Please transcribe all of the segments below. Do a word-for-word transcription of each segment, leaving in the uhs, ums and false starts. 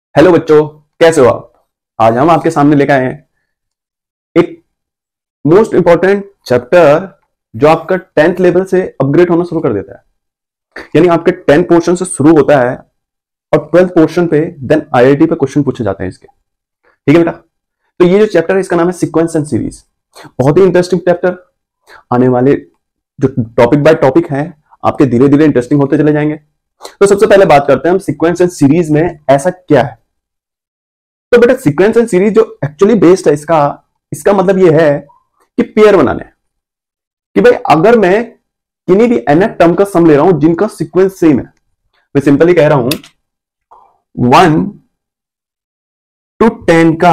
Hello बच्चों, कैसे हो आप। आज हम आपके सामने लेकर आए हैं एक मोस्ट इंपॉर्टेंट चैप्टर जो आपका टेंथ लेवल से अपग्रेड होना शुरू कर देता है। यानी आपके टेंथ पोर्शन से शुरू होता है और ट्वेल्थ पोर्शन पे देन आईआईटी पे क्वेश्चन पूछे जाते हैं इसके। ठीक है बेटा, तो ये जो चैप्टर है इसका नाम है सीक्वेंस एंड सीरीज। बहुत ही इंटरेस्टिंग चैप्टर। आने वाले जो टॉपिक बाय टॉपिक है आपके धीरे धीरे इंटरेस्टिंग होते चले जाएंगे। तो सबसे पहले बात करते हैं हम सीक्वेंस एंड सीरीज में ऐसा क्या है। तो बेटा सीक्वेंस एंड सीरीज जो एक्चुअली बेस्ड है इसका इसका मतलब ये है कि पेयर बनाने, कि भाई अगर मैं किन्हीं भी एन टर्म का सम ले रहा हूं जिनका सीक्वेंस सेम है, मैं सिंपली कह रहा हूं वन टू टेन का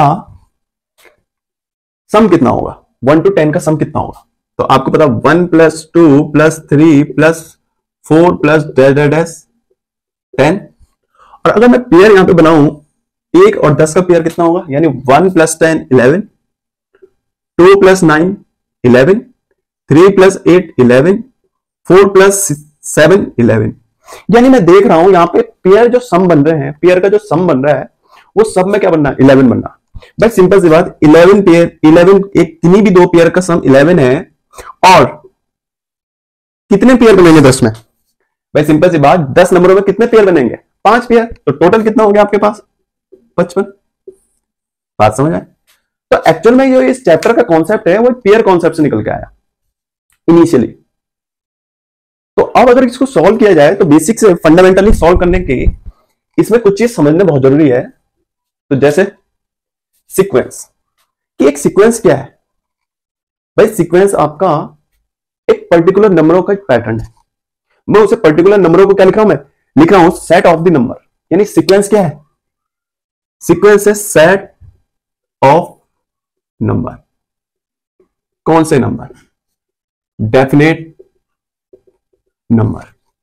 सम कितना होगा, वन टू टेन का सम कितना होगा। तो आपको पता one plus two plus three plus four plus dash ten. और अगर मैं पेयर यहां पे बनाऊं एक और दस का पेयर कितना होगा, यानी one plus ten eleven, two plus nine eleven, three plus eight eleven, four plus seven eleven. यानी मैं देख रहा हूं यहां पे पेयर जो सम बन रहे हैं, पेयर का जो सम बन रहा है वो सब में क्या बनना है, इलेवन बनना। बस सिंपल सी बात, इलेवन पेयर इलेवन एक किन्हीं भी दो पेयर का सम इलेवन है और कितने पेयर बनेंगे दस में। भाई सिंपल सी बात, दस नंबरों में कितने पेयर बनेंगे, पांच पेयर। तो टोटल कितना हो गया आपके पास, पचपन। बात समझ आए। तो एक्चुअल में जो इस चैप्टर का कॉन्सेप्ट है वो पेयर कॉन्सेप्ट से निकल के आया इनिशियली। तो अब अगर इसको सॉल्व किया जाए तो बेसिक से फंडामेंटली सॉल्व करने के इसमें कुछ चीज समझना बहुत जरूरी है। तो जैसे सीक्वेंस, कि एक सीक्वेंस क्या है। भाई सीक्वेंस आपका एक पर्टिकुलर नंबरों का एक पैटर्न है। मैं उसे पर्टिकुलर नंबरों को क्या लिख रहा हूं, मैं लिख रहा हूं सेट ऑफ द नंबर। यानी सीक्वेंस क्या है, सीक्वेंस है सेट ऑफ नंबर। कौन से नंबर, डेफिनेट नंबर।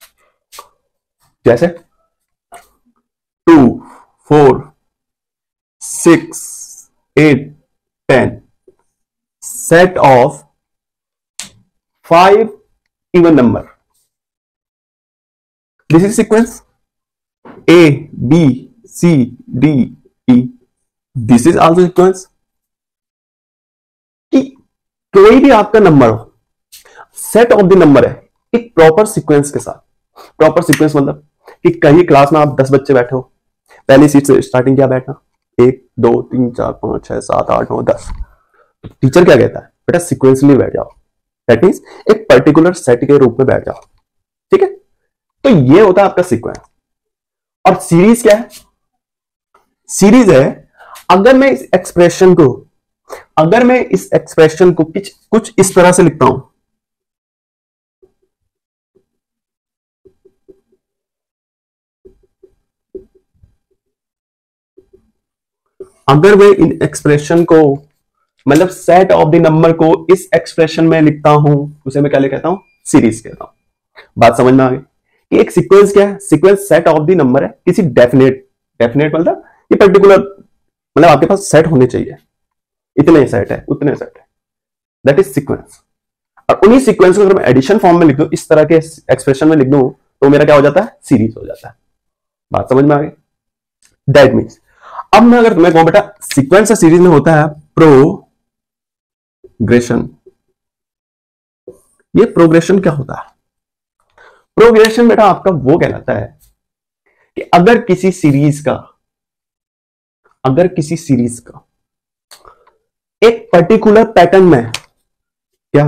जैसे two four six eight ten, set of five even number, this is sequence. A B C D E, this is also sequence. कि कोई भी आपका नंबर हो, सेट ऑफ द नंबर है एक प्रॉपर सीक्वेंस के साथ। प्रॉपर सीक्वेंस मतलब कि कहीं क्लास में आप दस बच्चे बैठे हो, पहली सीट से स्टार्टिंग क्या बैठना, एक दो तीन चार पांच छह सात आठ नौ दस। टीचर क्या कहता है, बेटा सिक्वेंसली बैठ जाओ। दैट मींस एक पर्टिकुलर सेट के रूप में बैठ जाओ। ठीक है, तो ये होता है आपका सीक्वेंस। और सीरीज क्या है, सीरीज है अगर मैं इस एक्सप्रेशन को अगर मैं इस एक्सप्रेशन को कुछ कुछ इस तरह से लिखता हूं, अगर मैं इन एक्सप्रेशन को मतलब सेट ऑफ द नंबर को इस एक्सप्रेशन में लिखता हूं, उसे मैं क्या कहता हूं, सीरीज कहता हूं। बात समझ में आ गई कि एक सीक्वेंस क्या है, sequence set of the number है किसी डेफिनेट डेफिनेट मतलब ये पर्टिकुलर मतलब आपके पास सेट होने चाहिए, इतने सेट है उतने सेट है, दैट इज सीक्वेंस। और उन्हीं सीक्वेंस को अगर मैं एडिशन फॉर्म में लिख दूं, इस तरह के एक्सप्रेशन में लिख दूं, तो मेरा क्या हो जाता है, सीरीज हो जाता है। बात समझ में आ गई। दैट मीन्स अब मैं अगर तुम्हें कहूं बेटा सीक्वेंस और सीरीज में होता है प्रोग्रेशन। ये प्रोग्रेशन क्या होता है, प्रोग्रेशन बेटा आपका वो कहलाता है कि अगर किसी सीरीज का अगर किसी सीरीज का एक पर्टिकुलर पैटर्न में क्या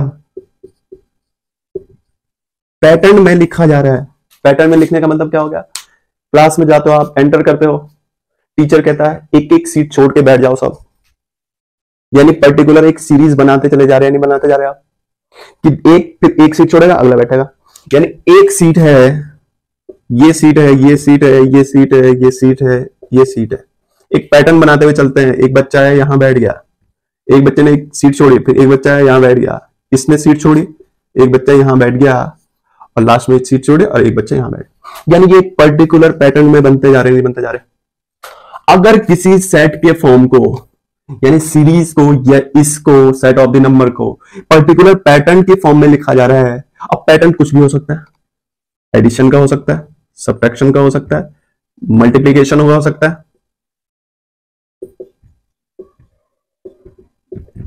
पैटर्न में लिखा जा रहा है। पैटर्न में लिखने का मतलब क्या हो गया, क्लास में जाते हो आप, एंटर करते हो, टीचर कहता है एक एक सीट छोड़ के बैठ जाओ सब। यानी पर्टिकुलर एक सीरीज बनाते चले जा रहे हैं, नहीं बनाते जा रहे आप, कि एक फिर एक सीट छोड़ेगा अगला बैठेगा। यानी एक सीट है, ये सीट है, ये सीट है, ये सीट है, ये सीट है, ये सीट है। एक पैटर्न बनाते हुए चलते हैं। एक बच्चा है यहां बैठ गया, एक बच्चे ने एक सीट छोड़ी, फिर एक बच्चा है यहां बैठ गया, इसने सीट छोड़ी, एक बच्चा यहां बैठ गया और लास्ट में एक सीट छोड़ी और एक बच्चा यहां बैठ। यानी ये पर्टिकुलर पैटर्न में बनते जा रहे हैं, बनते जा रहे हैं। अगर किसी सेट के फॉर्म को यानी सीरीज को या इसको सेट ऑफ द नंबर को पर्टिकुलर पैटर्न के फॉर्म में लिखा जा रहा है। अब पैटर्न कुछ भी हो सकता है, एडिशन का हो सकता है, सब्ट्रैक्शन का हो सकता है, मल्टीप्लीकेशन हो सकता है,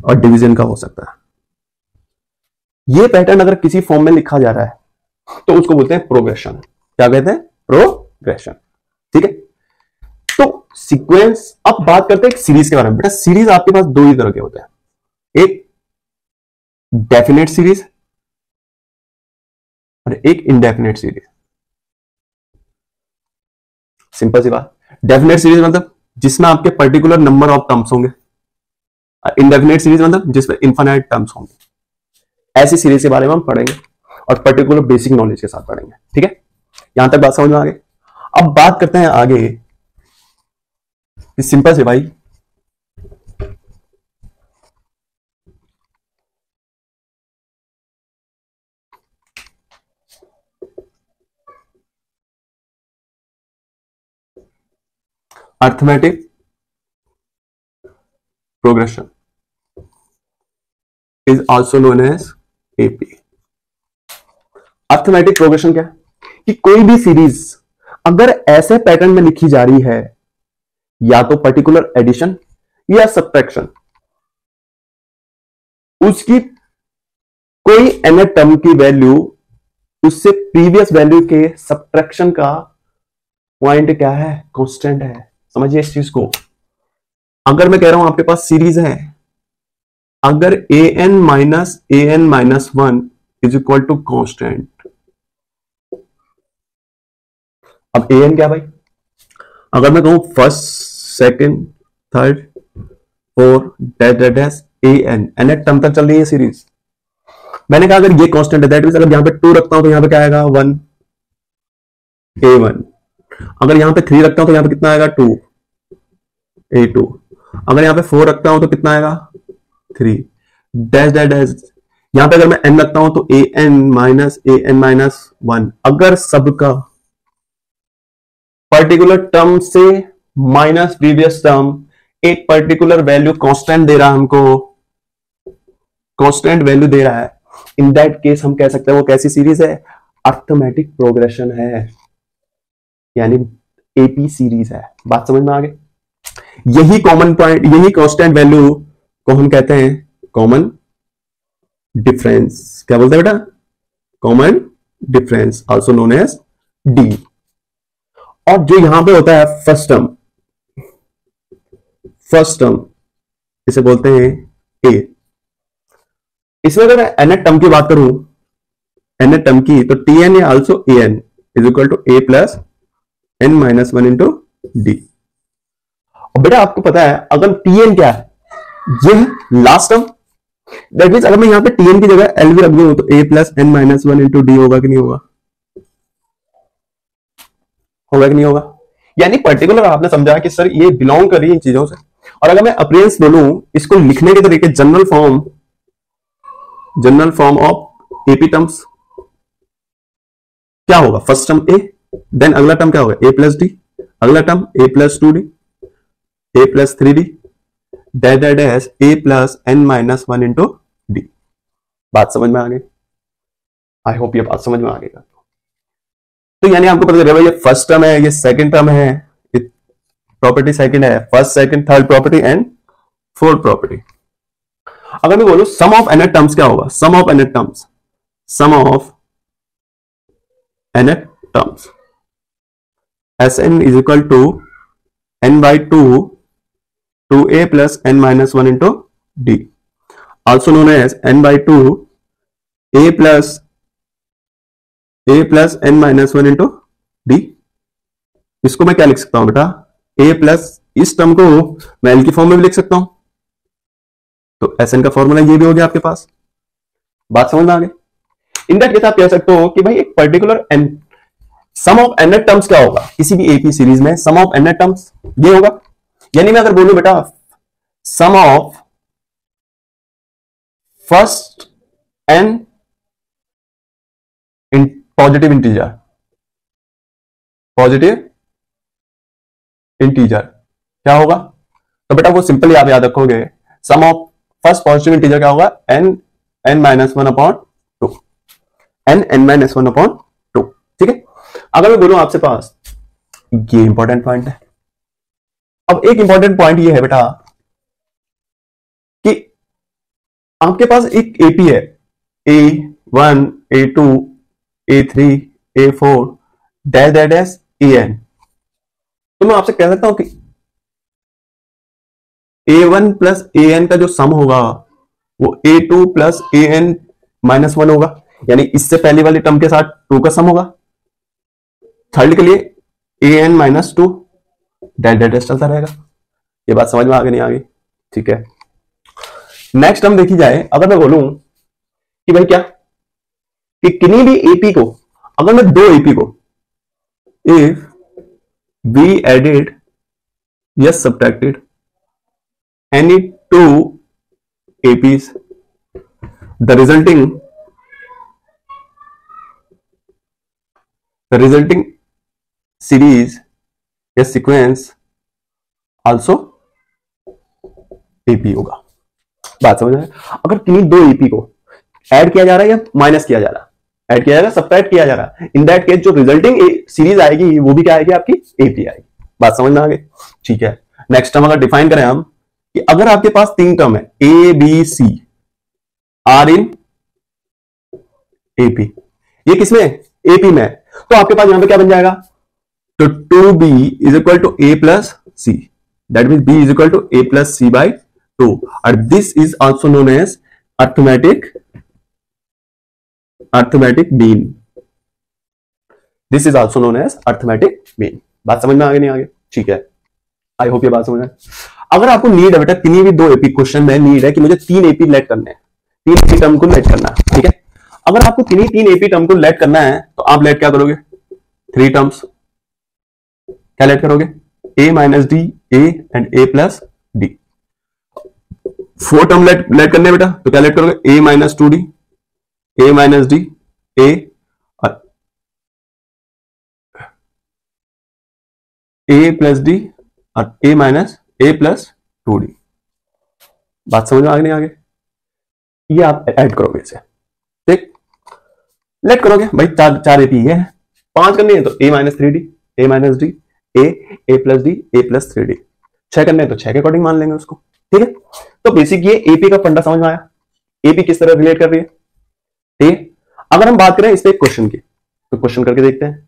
और डिवीजन का हो सकता है। ये पैटर्न अगर किसी फॉर्म में लिखा जा रहा है तो उसको बोलते हैं प्रोग्रेशन। क्या कहते हैं? प्रोग्रेशन। ठीक है, तो सीक्वेंस। अब बात करते हैं एक सीरीज के बारे में। बेटा सीरीज आपके पास दो ही तरह के होते हैं, एक डेफिनेट सीरीज और एक इनडेफिनेट सीरीज। सिंपल सी बात। डेफिनेट सीरीज मतलब जिसमें आपके पर्टिकुलर नंबर ऑफ टर्म्स होंगे, इनडेफिनेट सीरीज मतलब जिसमें इनफाइनाइट टर्म्स होंगे। ऐसी सीरीज के बारे में हम पढ़ेंगे और पर्टिकुलर बेसिक नॉलेज के साथ पढ़ेंगे। ठीक है, यहां तक बात समझ में आ गई। अब बात करते हैं आगे। सिंपल से भाई, arithmetic progression is also known as AP. Arithmetic progression क्या है? कि कोई भी सीरीज अगर ऐसे पैटर्न में लिखी जा रही है, या तो पर्टिकुलर एडिशन या सब्ट्रैक्शन, उसकी कोई एन टर्म की वैल्यू उससे प्रीवियस वैल्यू के सब्ट्रैक्शन का पॉइंट क्या है? कांस्टेंट है। समझिए इस चीज को। अगर मैं कह रहा हूं आपके पास सीरीज है, अगर a n minus a n minus one is equal to constant. अब ए एन क्या भाई? अगर मैं कहूं first, second, third, four, dash dash a n, n term तक चल रही है सीरीज। मैंने कहा अगर ये कांस्टेंट है, दैट मींस अगर यहां पे टू रखता हूं तो यहां पे क्या आएगा? One, a one. अगर यहां पे थ्री रखता हूं तो यहां पे कितना आएगा? Two, a two. अगर यहां पे फोर रखता हूं तो कितना आएगा? Three, dash dash dash. यहां पे अगर मैं एन रखता हूं तो a n minus a n minus one. अगर सबका पर्टिकुलर टर्म से माइनस प्रीवियस टर्म एक पर्टिकुलर वैल्यू कांस्टेंट दे रहा है, हमको कांस्टेंट वैल्यू दे रहा है, इन दैट केस हम कह सकते हैं वो कैसी सीरीज है? अर्थमेटिक प्रोग्रेशन है, यानी एपी सीरीज है। बात समझ में आ गई? यही कॉमन पॉइंट, यही कांस्टेंट वैल्यू को हम कहते हैं कॉमन डिफरेंस। क्या बोलते हैं बेटा? Common difference, also known as d. और जो यहां पे होता है फर्स्ट टर्म, फर्स्ट टर्म इसे बोलते हैं ए। इसमें अगर मैं एन टर्म की बात करूं, एन टर्म की, तो t n also a n is equal to a plus n minus one into d. और बेटा आपको पता है अगर टी एन क्या है? ये है लास्ट टर्म। दैट मींस अगर मैं यहां पे टी एन की जगह एल भी रख दूं तो a plus n minus one into d होगा कि नहीं होगा? होगा कि नहीं होगा? यानी पर्टिकुलर आपने समझा कि सर ये बिलोंग कर रही है इन चीजों से। और अगर मैं अपीयरेंस बोलूं, इसको लिखने के तरीके, general form, general form of AP terms क्या होगा? फर्स्ट टर्म ए, देन अगला टर्म क्या होगा? ए प्लस डी, अगला term a plus two d, a plus three d, dash dash dash a plus n minus one into d. बात समझ में आ गई? आई होप ये बात समझ में आ गई। तो यानी आपको पता चलेगा ये फर्स्ट टर्म है, ये सेकंड टर्म है, ये प्रॉपर्टी सेकंड है, first second third property and fourth property. अगर मैं बोलूं सम ऑफ एन टर्म्स क्या होगा? Sum of n terms, sum of n terms, s n is equal to n by two two a plus n minus one into d, also known as n by two a plus a plus n minus one into d. इसको मैं क्या लिख सकता हूं बेटा? ए plus, इस term को मैं एल की फॉर्म में भी लिख सकता हूं, तो एस एन का फॉर्मूला ये भी हो गया आपके पास। बात समझ में आ गई? इन दैट केस आप कह सकते हो कि भाई एक particular n, sum of n terms क्या होगा किसी भी एपी सीरीज में? सम ऑफ एन टर्म्स ये होगा। यानी मैं अगर बोलूं बेटा sum of first n in positive integer, positive integer क्या होगा? तो बेटा वो सिंपली आप याद रखोगे, sum of first positive integer क्या होगा? N n minus one upon two, n n minus one upon two. ठीक है, अगर मैं बोलूं आपसे पास, ये इंपॉर्टेंट पॉइंट है। अब एक इंपॉर्टेंट पॉइंट ये है बेटा कि आपके पास एक एपी है a one a two a three a four dash dash dash a n, तो मैं आपसे कह सकता हूं कि a one plus a n का जो सम होगा वो a two plus a n minus one होगा, यानी इससे पहले वाली टर्म के साथ टू का सम होगा, थर्ड के लिए a n minus two dash dash dash चलता रहेगा। ये बात समझ में आगे नहीं आ गई? ठीक है, नेक्स्ट टर्म देखी जाए, अगर मैं बोलूं कि भाई क्या कि किन्हीं भी एपी को, अगर मैं दो एपी को if we added yes subtracted any two APs the resulting the resulting series या सीक्वेंस आल्सो एपी होगा। बात समझ में? अगर किन्हीं दो एपी को ऐड किया जा रहा है या माइनस किया जा रहा है, ऐड किया जा रहा है सब्ट्रैक्ट किया जा रहा है, इन दैट केस जो रिजल्टिंग सीरीज आएगी वो भी क्या आएगी? आपकी एपी आएगी। बात समझ में आ गई? ठीक है, नेक्स्ट टर्म अगर डिफाइन करें हम कि अगर आपके पास तीन टर्म है a B c are in AP, ये किसमें? एपी में। तो आपके पास यहां पे क्या बन जाएगा? तो two b is equal to a plus c, that mean b is equal to a plus c by two, और this is also known as arithmetic arithmetic mean. This is also known as arithmetic mean. बात समझ में आगे नहीं आगे? ठीक है, I hope ये बात समझ में। अगर आपको नीड है बेटा, किन्हीं भी दो एपी, क्वेश्चन में नीड है कि मुझे तीन एपी लेट करने हैं, तीन एपी टर्म को लेट करना है, ठीक है। अगर आपको किन्हीं तीन एपी टर्म को लेट करना है तो आप लेट क्या करोगे? थ्री टर्म्स क्या लेट करोगे? A minus d, a and a plus d. Four term let let करने बेटा, तो क्या लेट करोगे? A minus two d, a minus d, a और ए प्लस डी और a minus a plus two d. बात समझ में आगे नहीं आगे? ये आप ऐड करोगे इसे, ठीक, लेट करोगे भाई। चार चार एपी है, पांच करनी है तो a minus three d, a minus d, a a plus d, a plus three d. छह करने हैं तो छह के अकॉर्डिंग मान लेंगे उसको, ठीक है। तो बेसिक ये एपी का फंडा समझ में आया, एपी किस तरह रिलेट कर रही है, ठीक है। अगर हम बात करें इस पे क्वेश्चन की, तो क्वेश्चन करके देखते हैं,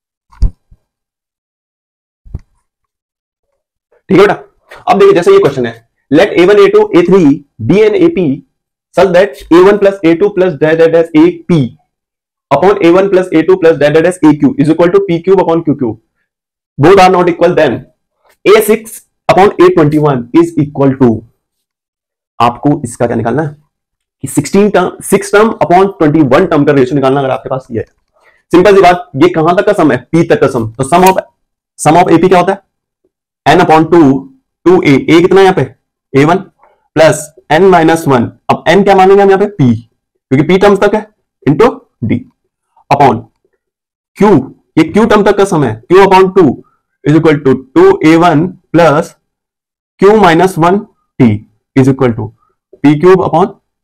ठीक है बेटा। अब देखिए जैसे ये क्वेश्चन है, let a one a two a three be in AP such that a one plus a two plus dash dash dash a p upon a one plus a two plus dash dash dash a q is equal to p cube upon q cube, both are not equal, then a six upon a twenty one is equal to, आपको इसका क्या निकालना है कि sixteen term six term upon twenty one term का ratio निकालना। अगर आपके पास ये है, सिंपल सी बात, ये कहां तक का सम है? पी तक का सम। तो sum of sum of AP क्या होता है? N upon two, two a, a कितना यहां पे? A one plus n minus one. अब एन क्या मानेंगे हम यहां पे? पी, क्योंकि पी टर्म्स तक है, इंटू डी अपॉन क्यू, ये क्यू टर्म तक का सम है, q upon two is equal to two a one plus q minus one t is equal to p cube upon.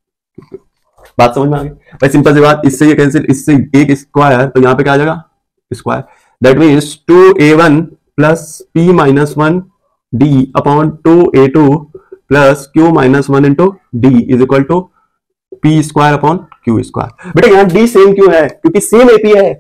बात समझ में आ गई भाई? सिंपल सी बात, इससे ये कैंसिल, इससे एक स्क्वायर, तो यहां पे क्या आ जाएगा? Square, that means two a one plus p minus one d upon two a two plus q minus one into d is equal to p square upon q square. बेटा यहां डी सेम क्यों है? क्योंकि same AP है,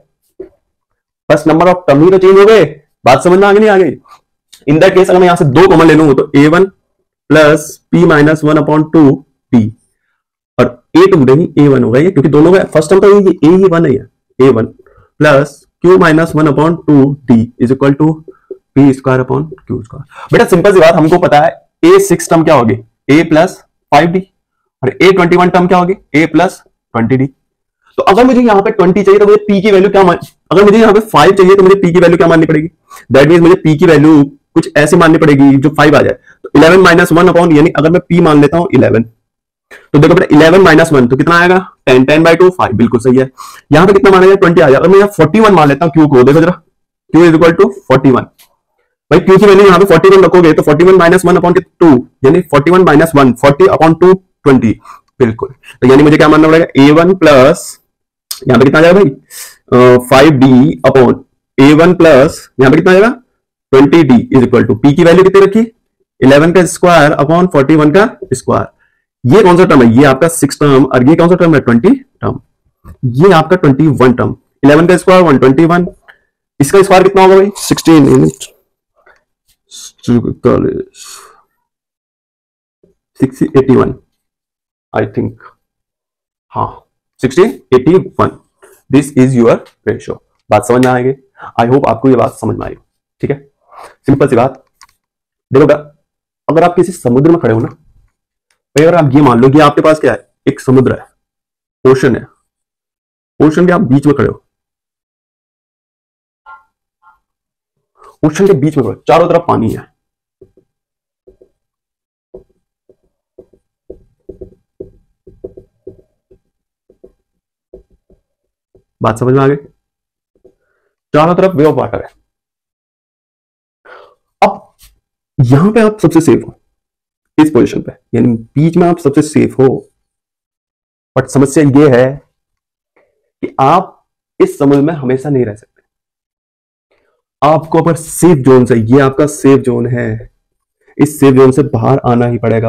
बस number of term ही तो change हो गए। बात समझ में आ गई नहीं आ गई? इन दैट केस अगर मैं यहां से दो कॉमन ले लूंगा तो a one plus p minus one upon two t और ए टू नहीं ए वन होगा ये, क्योंकि दोनों का फर्स्ट टर्म तो ये ए ही वन है, a one plus q minus one upon two t is equal to p square upon q square. बेटा सिंपल सी बात, हमको पता है ए सिक्स टर्म क्या होगी? ए प्लस फाइव डी, और ए ट्वेंटी वन टर्म क्या होगी? A plus twenty d. तो अगर मुझे यहां पे ट्वेंटी चाहिए तो मुझे पी की वैल्यू क्या मान, अगर मुझे यहां पे फाइव चाहिए तो मुझे पी की वैल्यू क्या माननी पड़ेगी? दैट मींस मुझे पी की वैल्यू कुछ ऐसी माननी पड़ेगी जो फाइव आ जाए। तो इलेवन माइनस वन अपॉन, यानी अगर मैं पी मान लेता हूं इलेवन, तो देखो बेटा इलेवन माइनस वन तो कितना आएगा? Ten, ten by two, five, बिल्कुल सही है। यहां पे कितना माना जाए? ट्वेंटी आ जाए। अगर मैं यहाँ फोर्टी वन मान लेता हूँ क्यू को, देखो जरा, q is equal to forty one. भाई क्यू की वैल्यू यहाँ पे फोर्टी वन रखोगे तो forty one minus one upon two, यानी forty one minus one, forty upon two, twenty, बिल्कुल। तो यानी मुझे क्या मानना पड़ेगा? ए वन प्लस यहां पे कितना आ जाएगा भाई? Five D upon a one plus यहां पे कितना आ जाएगा? Twenty D is equal to P की वैल्यू कितनी रखी? इलेवन का स्क्वायर अपॉन फोर्टी वन का स्क्वायर, ये कौन सा टर्म है? ये आपका सिक्स टर्म, और ये कौन सा टर्म है? Twenty term. ये आपका ट्वेंटी वन टर्म। इलेवन का स्क्वायर वन ट्वेंटी वन, इसका स्क्वायर कितना होगा भाई? Sixteen unit six eighty one I think, हाँ sixteen eighty one. This is your ratio. बात समझ में आएगी? आई होप आपको ये बात समझ में आई। ठीक है, सिंपल सी बात। देखो अगर आप किसी समुद्र में खड़े हो ना, तो अगर आप ये मान लो कि आपके पास क्या है? एक समुद्र है, ओशन है। ओशन के आप बीच में खड़े हो, ओशन के बीच में खड़े हो, चारों तरफ पानी है। बात समझ में आ गई? चारों तरफ वे ऑफ वाटर है। अब यहां पे आप सबसे सेफ हो, इस पोजीशन पे, यानी बीच में आप सबसे सेफ हो। बट समस्या ये है कि आप इस समुद्र में हमेशा नहीं रह सकते। आपको अगर सेफ जोन से, ये आपका सेफ जोन है, इस सेफ जोन से बाहर आना ही पड़ेगा,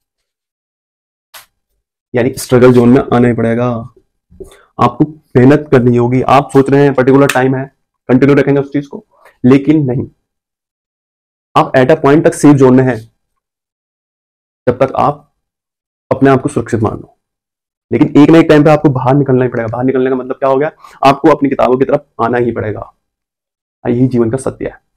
यानी स्ट्रगल जोन में आना ही पड़ेगा। आपको मेहनत करनी होगी। आप सोच रहे हैं पर्टिकुलर टाइम है, कंटिन्यू रखेंगे उस चीज को, लेकिन नहीं। आप एट अ पॉइंट तक सेफ जोन में है जब तक आप अपने आप को सुरक्षित मान लो, लेकिन एक ना एक टाइम पे आपको बाहर निकलना ही पड़ेगा। बाहर निकलने का मतलब क्या हो गया? आपको अपनी किताबों की तरफ आना ही पड़ेगा। यही जीवन का सत्य है।